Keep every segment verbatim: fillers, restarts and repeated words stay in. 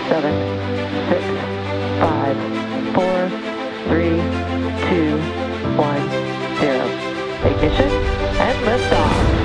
seven, six, five, four, three, two, one, zero. Ignition and liftoff.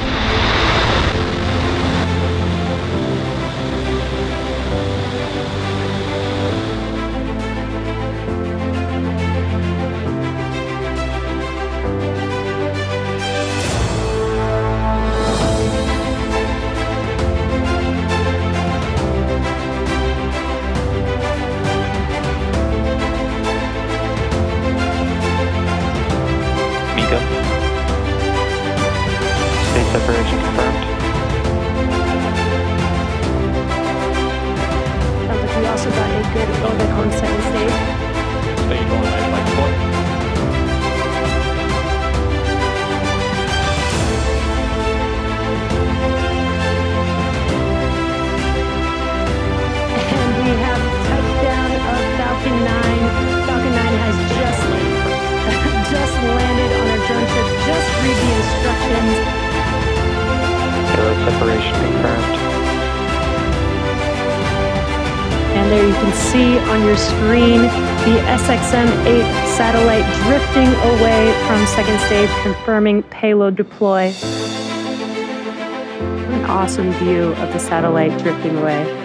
State separation confirmed. Sounds like we also got a good orbit on second stage. Stage one, I like four. And we have touchdown of Falcon nine. Falcon nine has just just landed on our drone ship. Just read the instructions. Payload separation confirmed. And there you can see on your screen the S X M eight satellite drifting away from second stage, confirming payload deploy. An awesome view of the satellite drifting away.